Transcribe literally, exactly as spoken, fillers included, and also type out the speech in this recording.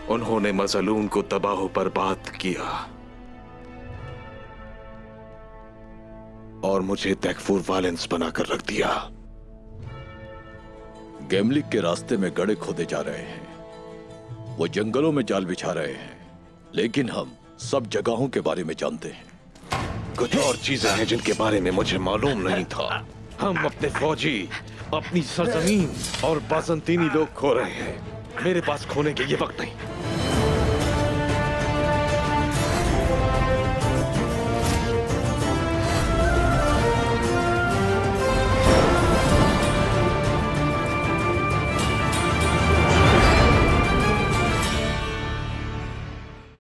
उन्होंने मजलूम को तबाह बर्बाद किया और मुझे तकफूर वालेंस बनाकर रख दिया। गेमलिक के रास्ते में गड्ढे खोदे जा रहे हैं, वो जंगलों में जाल बिछा रहे हैं, लेकिन हम सब जगहों के बारे में जानते हैं। कुछ और चीजें हैं जिनके बारे में मुझे मालूम नहीं था। हम अपने फौजी, अपनी सरजमीन और बाज़ंतीनी लोग खो रहे हैं। मेरे पास खोने के ये वक्त नहीं।